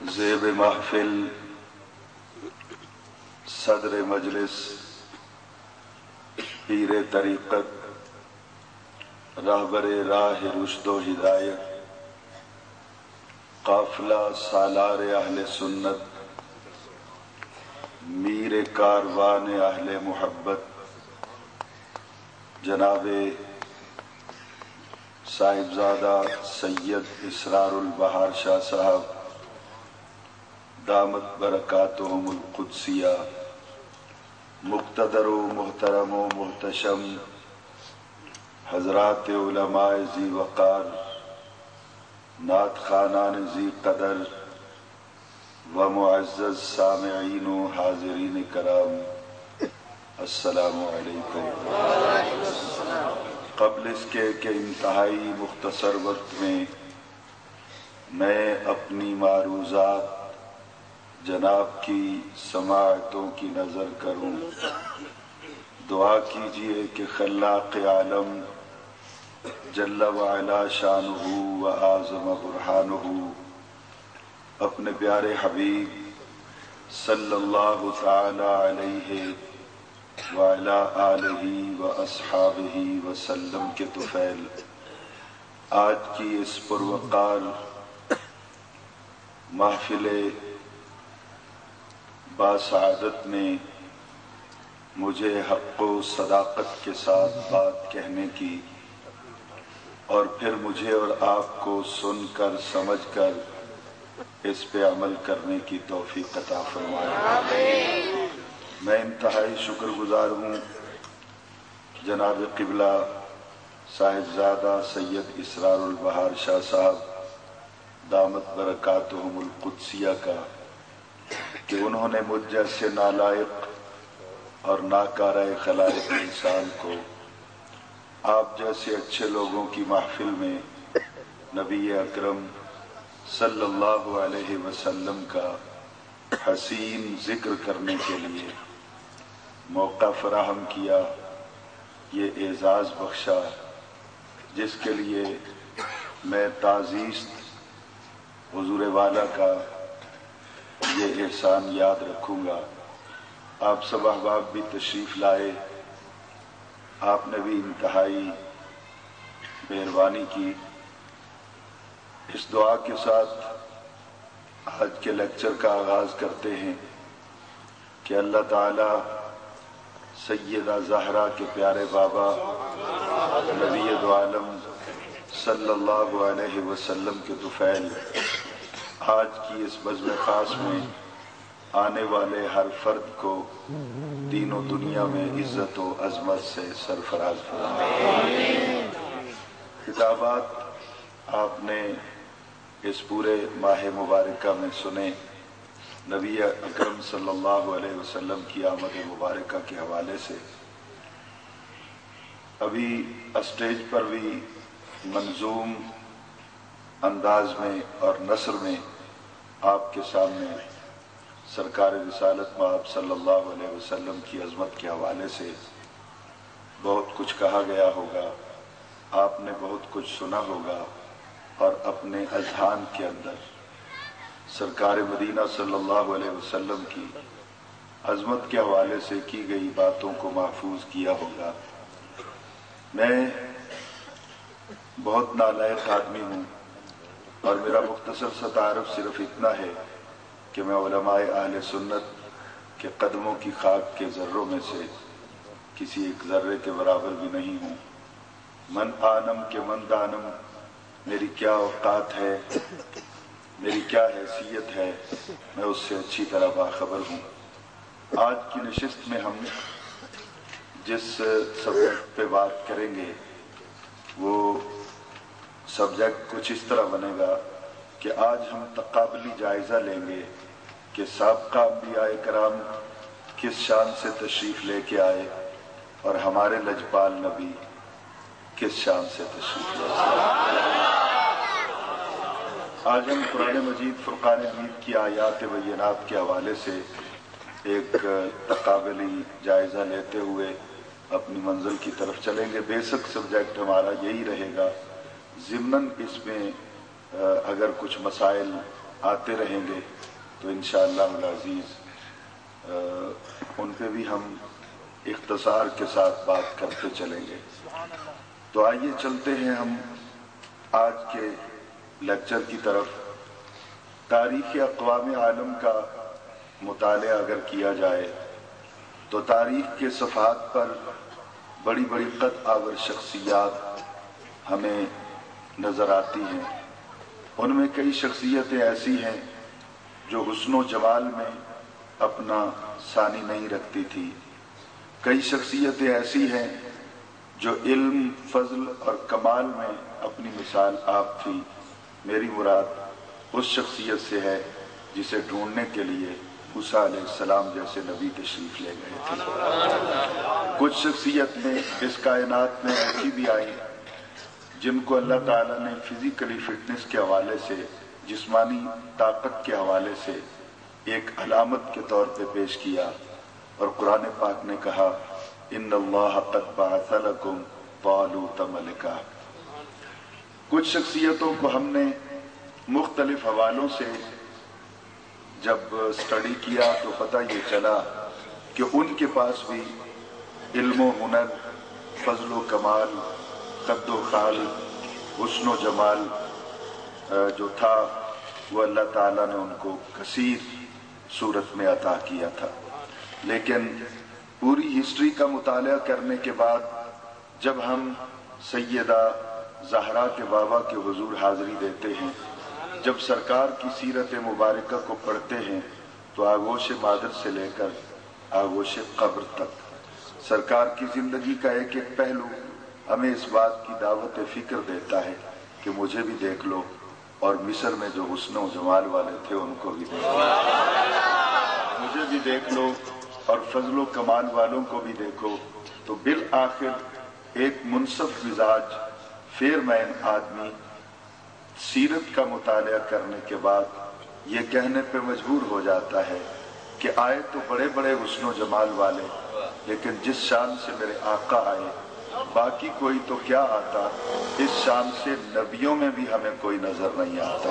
زیب محفل صدر مجلس پیر طریقت راہبر راہ رشد و ہدایت قافلہ سالار اہل سنت میر کاروان اہل محبت جناب صاحبزادہ سید اسرار البہار شاہ صاحب دامت برکاتہم القدسیہ، مقتدر و محترم و محتشم حضرات علماء ذی وقار، نعت خوانان ذی قدر و معزز سامعین و حاضرین کرام، السلام علیکم۔ قبل اس کے کہ انتہائی مختصر وقت میں اپنی معروضات جناب کی سماعتوں کی نظر کروں، دعا کیجئے کہ خلاق عالم جل وعلا شانہ و اعظم برہانہ اپنے پیارے حبیب صلی اللہ تعالی علیہ وعلا آلہ و اصحابہ وسلم کے طفیل آج کی اس پروقار محفل باسعادت میں مجھے حق و صداقت کے ساتھ بات کہنے کی اور پھر مجھے اور آپ کو سن کر سمجھ کر اس پہ عمل کرنے کی توفیق عطا فرمائے۔ میں انتہائی شکر گزار ہوں جناب قبلہ صاحبزادہ سید اسرار البہار شاہ صاحب دامت برکاتہم القدسیہ کا کہ انہوں نے مجھ جیسے نالائق اور ناکارہ خلائق انسان کو آپ جیسے اچھے لوگوں کی محفل میں نبی اکرم صلی اللہ علیہ وسلم کا حسین ذکر کرنے کے لیے موقع فراہم کیا، یہ اعزاز بخشا، جس کے لیے میں تعزیز حضور والا کا یہ احسان یاد رکھوں گا۔ آپ سب احباب بھی تشریف لائے، آپ نے بھی انتہائی مہربانی کی۔ اس دعا کے ساتھ آج کے لیکچر کا آغاز کرتے ہیں کہ اللہ تعالی سیدہ زہرا کے پیارے بابا نبی دو عالم صلی اللہ علیہ وسلم کے طفیل آج کی اس بزم خاص میں آنے والے ہر فرد کو دین و دنیا میں عزت و عظمت سے سرفراز فرمائے۔ خطابات آپ نے اس پورے ماہ مبارکہ میں سنے، نبی اکرم صلی اللہ علیہ وسلم کی آمد مبارکہ کے حوالے سے۔ ابھی اسٹیج پر بھی منظوم انداز میں اور نثر میں آپ کے سامنے سرکار رسالت مآب صلی اللہ علیہ وسلم کی عظمت کے حوالے سے بہت کچھ کہا گیا ہوگا، آپ نے بہت کچھ سنا ہوگا، اور اپنے اذہان کے اندر سرکار مدینہ صلی اللہ علیہ وسلم کی عظمت کے حوالے سے کی گئی باتوں کو محفوظ کیا ہوگا۔ میں بہت نالائق آدمی ہوں اور میرا مختصر سا تعارف صرف اتنا ہے کہ میں علماء اہل سنت کے قدموں کی خاک کے ذروں میں سے کسی ایک ذرے کے برابر بھی نہیں ہوں۔ من آنم کے من دانم، میری کیا اوقات ہے، میری کیا حیثیت ہے، میں اس سے اچھی طرح باخبر ہوں۔ آج کی نشست میں ہم جس سبجیکٹ پہ بات کریں گے وہ سبجیکٹ کچھ اس طرح بنے گا کہ آج ہم تقابلی جائزہ لیں گے کہ سابقہ انبیاء کرام کس شان سے تشریف لے کے آئے اور ہمارے لجپال نبی کس شان سے تشریف لے کے آئے۔ آج ہم قرآن مجید فرقان حمید کی آیات بینات کے حوالے سے ایک تقابلی جائزہ لیتے ہوئے اپنی منزل کی طرف چلیں گے۔ بیسک سبجیکٹ ہمارا یہی رہے گا، ضمناً اس میں اگر کچھ مسائل آتے رہیں گے تو انشاءاللہ العزیز ان پہ بھی ہم اختصار کے ساتھ بات کرتے چلیں گے۔ تو آئیے چلتے ہیں ہم آج کے لیکچر کی طرف۔ تاریخ اقوام عالم کا مطالعہ اگر کیا جائے تو تاریخ کے صفحات پر بڑی بڑی قد آور شخصیات ہمیں نظر آتی ہیں۔ ان میں کئی شخصیتیں ایسی ہیں جو حسن و جمال میں اپنا ثانی نہیں رکھتی تھی، کئی شخصیتیں ایسی ہیں جو علم، فضل اور کمال میں اپنی مثال آپ تھی۔ میری مراد اس شخصیت سے ہے جسے ڈھونڈنے کے لیے موسیٰ علیہ السلام جیسے نبی تشریف لے گئے تھے۔ کچھ شخصیتیں اس کائنات میں ایسی بھی آئیں جن کو اللہ تعالیٰ نے فزیکلی فٹنس کے حوالے سے، جسمانی طاقت کے حوالے سے ایک علامت کے طور پہ پیش کیا، اور قرآن پاک نے کہا ان اللہ قد بعث لکم طالوت ملکا۔ کچھ شخصیتوں کو ہم نے مختلف حوالوں سے جب سٹڈی کیا تو پتہ یہ چلا کہ ان کے پاس بھی علم و ہنر، فضل و کمال، قد و خال، حسن و جمال جو تھا وہ اللہ تعالیٰ نے ان کو کثیر صورت میں عطا کیا تھا۔ لیکن پوری ہسٹری کا مطالعہ کرنے کے بعد جب ہم سیدہ زہرا کے بابا کے حضور حاضری دیتے ہیں، جب سرکار کی سیرت مبارکہ کو پڑھتے ہیں تو آغوش مادر سے لے کر آغوش قبر تک سرکار کی زندگی کا ایک ایک پہلو ہمیں اس بات کی دعوت فکر دیتا ہے کہ مجھے بھی دیکھ لو، اور مصر میں جو حسن و جمال والے تھے ان کو بھی دیکھ لو، مجھے بھی دیکھ لو، اور فضل و کمال والوں کو بھی دیکھو۔ تو بالآخر ایک منصف مزاج فیر مین آدمی سیرت کا مطالعہ کرنے کے بعد یہ کہنے پہ مجبور ہو جاتا ہے کہ آئے تو بڑے بڑے حسن و جمال والے، لیکن جس شان سے میرے آقا آئے باقی کوئی تو کیا آتا، اس شان سے نبیوں میں بھی ہمیں کوئی نظر نہیں آتا۔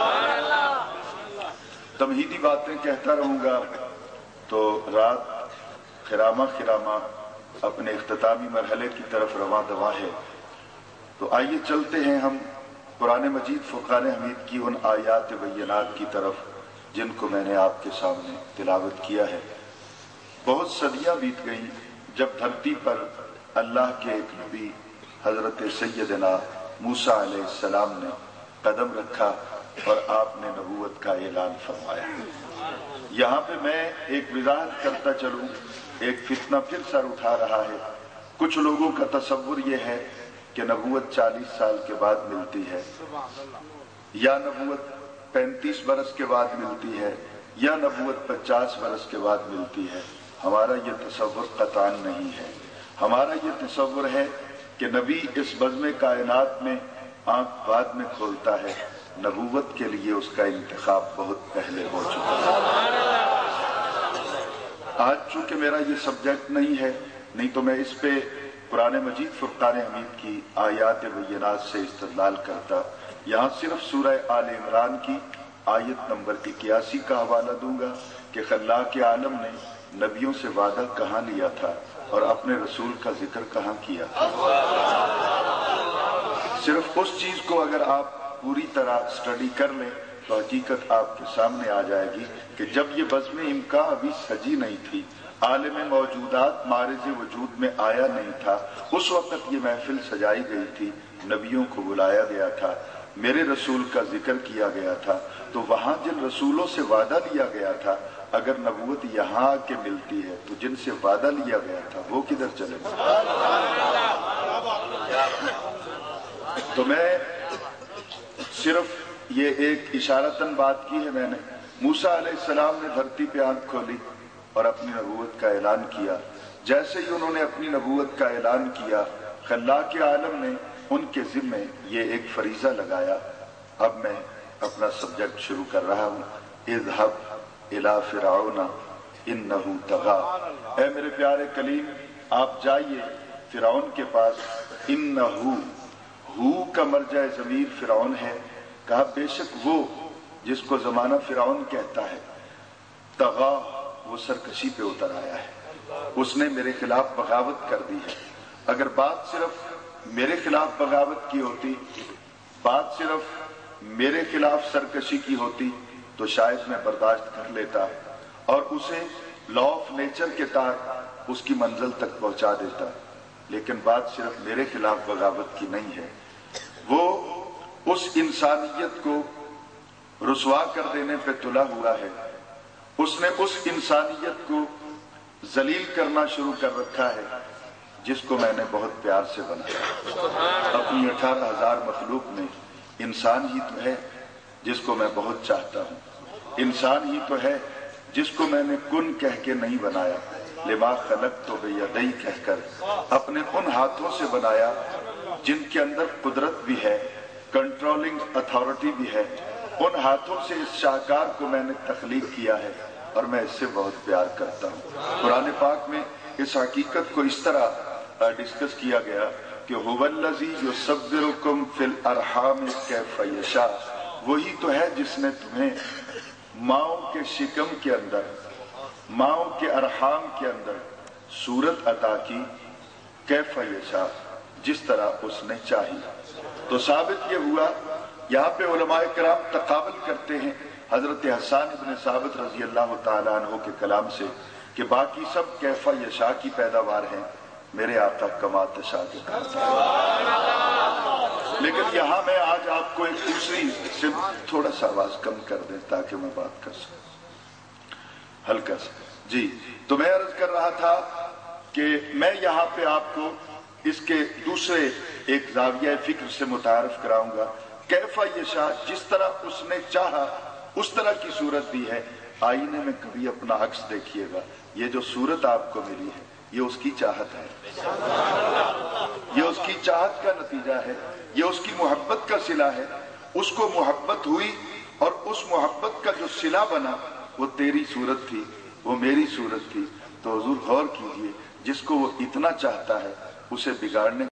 تمہیدی باتیں کہتا رہوں گا تو رات خرامہ خرامہ اپنے اختتامی مرحلے کی طرف رواں دواں ہے۔ تو آئیے چلتے ہیں ہم قرآن مجید فرقان حمید کی ان آیات بینات کی طرف جن کو میں نے آپ کے سامنے تلاوت کیا ہے۔ بہت صدیاں بیت گئیں جب دھرتی پر اللہ کے ایک نبی حضرت سیدنا موسیٰ علیہ السلام نے قدم رکھا اور آپ نے نبوت کا اعلان فرمایا۔ یہاں پہ میں ایک وضاحت کرتا چلوں، ایک فتنہ پھر سر اٹھا رہا ہے۔ کچھ لوگوں کا تصور یہ ہے کہ نبوت 40 سال کے بعد ملتی ہے، یا نبوت 35 برس کے بعد ملتی ہے، یا نبوت 50 برس کے بعد ملتی ہے۔ ہمارا یہ تصور قطعاً نہیں ہے۔ ہمارا یہ تصور ہے کہ نبی اس بزم کائنات میں آنکھ بعد میں کھولتا ہے، نبوت کے لیے اس کا انتخاب بہت پہلے ہو چکا ہے۔ آج چونکہ میرا یہ سبجیکٹ نہیں ہے، نہیں تو میں اس پہ قرآن مجید فرقان حمید کی آیات بینات سے استدلال کرتا۔ یہاں صرف سورہ آل عمران کی آیت نمبر 81 کا حوالہ دوں گا کہ خلاق عالم نے نبیوں سے وعدہ کہاں لیا تھا اور اپنے رسول کا ذکر کہاں کیا تھا۔ صرف اس چیز کو اگر آپ پوری طرح سٹڈی کر لیں تو حقیقت آپ کے سامنے آ جائے گی کہ جب یہ بزم امکان ابھی سجی نہیں تھی، عالم موجودات معرض وجود میں آیا نہیں تھا، اس وقت یہ محفل سجائی گئی تھی، نبیوں کو بلایا گیا تھا، میرے رسول کا ذکر کیا گیا تھا، تو وہاں جن رسولوں سے وعدہ لیا گیا تھا اگر نبوت یہاں آ کے ملتی ہے تو جن سے وعدہ لیا گیا تھا وہ کدھر چلے گئے؟ تو میں صرف یہ ایک اشارتاً بات کی ہے میں نے۔ موسیٰ علیہ السلام نے دھرتی پہ آنکھ کھولی اور اپنی نبوت کا اعلان کیا۔ جیسے ہی انہوں نے اپنی نبوت کا اعلان کیا، خلاق عالم نے ان کے ذمے یہ ایک فریضہ لگایا۔ اب میں اپنا سبجیکٹ شروع کر رہا ہوں۔ اذهب الى فرعون انه طغى، اے میرے پیارے کلیم آپ جائیے فرعون کے پاس۔ انہو، ہو کا مرجع ضمیر فرعون ہے، کہا بے شک وہ जिसको जमाना फिरौन कहता है, तगा, वो सरकशी पे उतर आया है, उसने मेरे खिलाफ बगावत कर दी है। अगर बात सिर्फ मेरे खिलाफ बगावत की होती, बात सिर्फ मेरे खिलाफ सरकशी की होती, तो शायद मैं बर्दाश्त कर लेता और उसे लॉ ऑफ नेचर के तहत उसकी मंजिल तक पहुंचा देता। लेकिन बात सिर्फ मेरे खिलाफ बगावत की नहीं है, वो उस इंसानियत को रुसवा कर देने पे तुला हुआ है। उसने उस इंसानियत को जलील करना शुरू कर रखा है जिसको मैंने बहुत प्यार से बनाया। अपनी 18,000 मखलूक में इंसान ही तो है जिसको मैं बहुत चाहता हूँ, इंसान ही तो है जिसको मैंने कुन कह के नहीं बनाया, लिमा खलक तो बेयदई कहकर अपने उन हाथों से बनाया जिनके अंदर कुदरत भी है, कंट्रोलिंग अथॉरिटी भी है। उन हाथों से इस शाहकार को मैंने तख्लीक किया है और मैं इससे बहुत प्यार करता हूँ। कुरान पाक में इस हकीकत को इस तरह डिस्कस किया गया कि हुवल्लज़ी युसब्बिरुकुम फिल अरहाम कैफ़ यशा, वही तो है जिसने तुम्हें माओ के शिकम के अंदर, माओ के अरहाम के अंदर सूरत अता की, कैफ़ यशा, जिस तरह उसने चाही। तो साबित ये हुआ, यहाँ पे उलमाए किराम तकाबल करते हैं हजरत हसन इब्न साबित रजी अल्लाह ताला अन्हु के कलाम से कि बाकी सब कैफ़ यशा की पैदावार हैं, मेरे आका कमा तशा के करता है। लेकिन यहाँ मैं आज आपको एक दूसरी से थोड़ा सा आवाज कम कर दें ताकि मैं बात कर सकूं हल्का सा। जी, तो मैं अर्ज कर रहा था कि मैं यहाँ पे आपको इसके दूसरे एक जाविया फिक्र से मुतारफ कराऊंगा। कैफ़ यशा, जिस तरह उसने चाहा उस तरह की सूरत दी है। आईने में कभी अपना अक्स देखिएगा, ये जो सूरत आपको मिली है ये उसकी चाहत है, ये उसकी चाहत का नतीजा है, ये उसकी मोहब्बत का सिला है। उसको मोहब्बत हुई और उस मोहब्बत का जो सिला बना वो तेरी सूरत थी, वो मेरी सूरत थी। तो हुजूर गौर कीजिए, जिसको वो इतना चाहता है उसे बिगाड़ने